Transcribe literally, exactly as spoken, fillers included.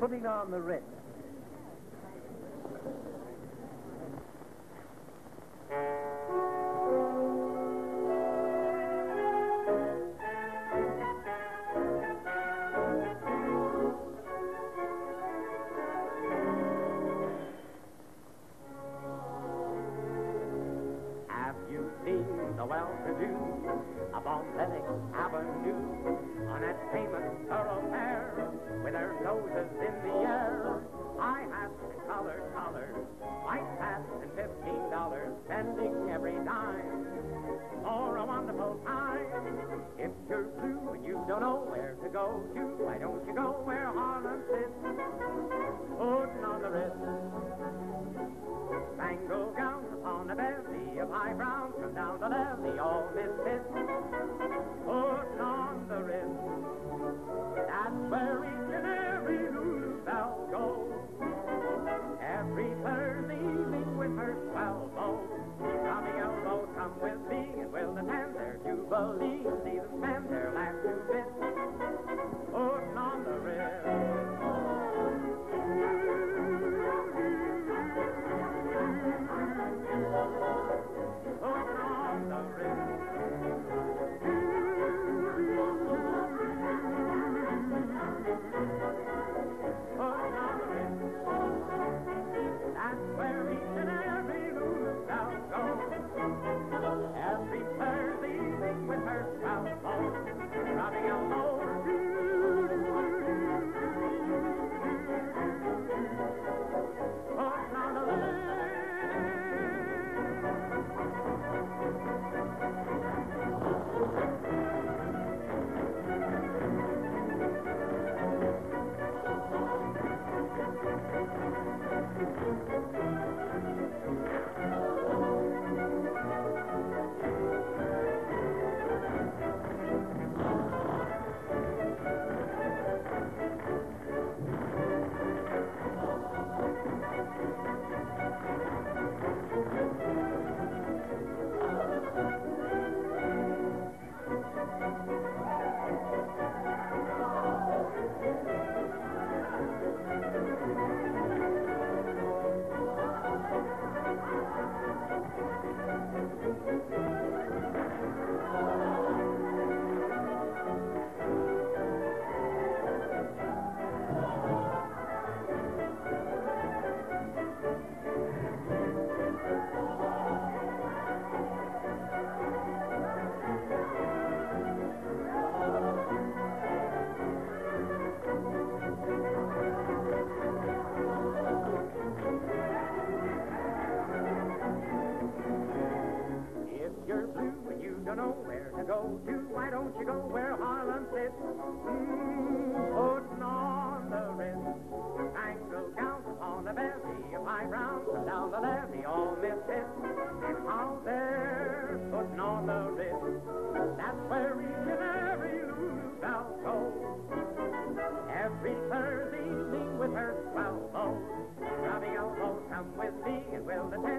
putting on the Ritz. Have you seen the well-to-do upon Lenox Avenue, an entertainment thoroughfare with their noses in the air? High hats and colored collars, white hats and fifteen dollars, spending every dime for a wonderful time. If you're blue and you don't know where to go to, why don't you go where Harlem sits, putting on the Ritz? Spangled gowns upon a bevy of high browns from down to levy, all misfits, putting on the Ritz. That's where each and every Lulu Belle goes every Thursday evening with her swell beau. Robbing elbow, come with me and we'll attend their jubilee and see them spend their last two bits, putting on the Ritz. Putting on the Ritz. Putting on the Ritz. That's where each and every Lulu Belle goes every Thursday evening with her swell beau, rubbing elbows. Putting on the Ritz. Know where to go to, why don't you go where Harlem sits, mm, putting on the Ritz. Spangled gowns upon a bevy of high browns from down the levee, all misfits, and out there putting on the Ritz. That's where each and every Lulu Belle goes every Thursday evening with her swell beau. Rubbing elbows, come with me and we'll attend